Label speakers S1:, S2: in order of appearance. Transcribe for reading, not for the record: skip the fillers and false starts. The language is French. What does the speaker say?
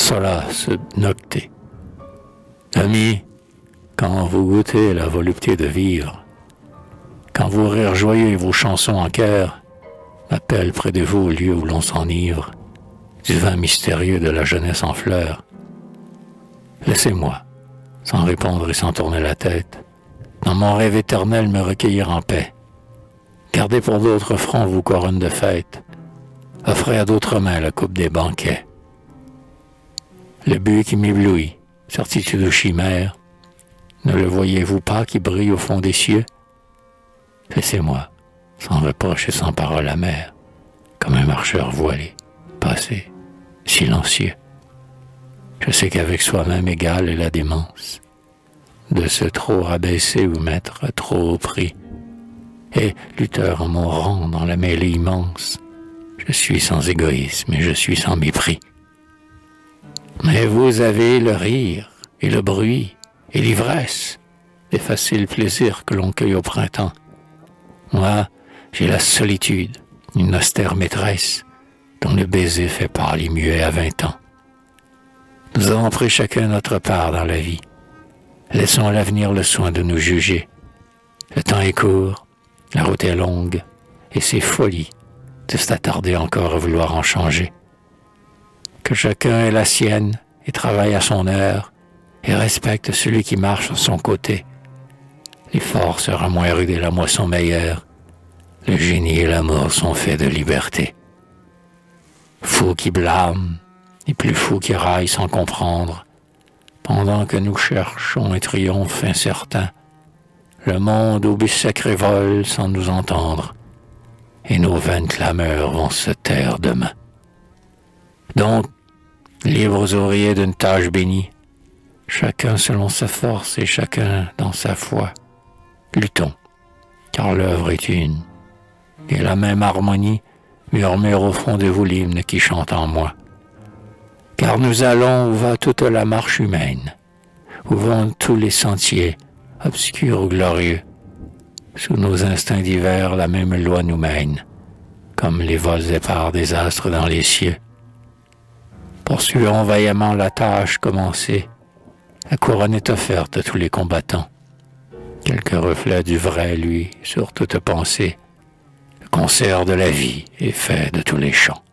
S1: solace nocte. Amis, quand vous goûtez la volupté de vivre, quand vos rires joyeux et vos chansons en chœur m'appellent près de vous au lieu où l'on s'enivre, du vin mystérieux de la jeunesse en fleurs, laissez-moi, sans répondre et sans tourner la tête, dans mon rêve éternel me recueillir en paix. Gardez pour d'autres fronts vos couronnes de fête, offrez à d'autres mains la coupe des banquets. Le but qui m'éblouit, certitude ou chimère, ne le voyez-vous pas qui brille au fond des cieux? Laissez-moi, sans reproche et sans parole amère, comme un marcheur voilé, passer, silencieux. Je sais qu'avec soi-même égal est la démence, de se trop rabaisser ou mettre trop au prix. Et, lutteur en mon rang dans la mêlée immense, je suis sans égoïsme et je suis sans mépris. Mais vous avez le rire et le bruit et l'ivresse des faciles plaisirs que l'on cueille au printemps. Moi, j'ai la solitude, une austère maîtresse, dont le baiser fait parler muet à 20 ans. Nous avons pris chacun notre part dans la vie. Laissons à l'avenir le soin de nous juger. Le temps est court, la route est longue, et c'est folie de s'attarder encore à vouloir en changer. Que chacun ait la sienne et travaille à son heure, et respecte celui qui marche à son côté. L'effort sera moins rude et la moisson meilleure. Le génie et l'amour sont faits de liberté. Fou qui blâme, et plus fou qui raille sans comprendre, pendant que nous cherchons un triomphe incertain, le monde au but sacré vole sans nous entendre, et nos vaines clameurs vont se taire demain. Donc, libres ouvriers d'une tâche bénie, chacun selon sa force et chacun dans sa foi, luttons, car l'œuvre est une, et la même harmonie murmure au fond de vous l'hymne qui chante en moi. Car nous allons où va toute la marche humaine, où vont tous les sentiers, obscurs ou glorieux. Sous nos instincts divers, la même loi nous mène, comme les vols épars des astres dans les cieux. Poursuivons vaillamment la tâche commencée. La couronne est offerte à tous les combattants. Quelques reflets du vrai, lui, sur toute pensée. Le concert de la vie est fait de tous les chants.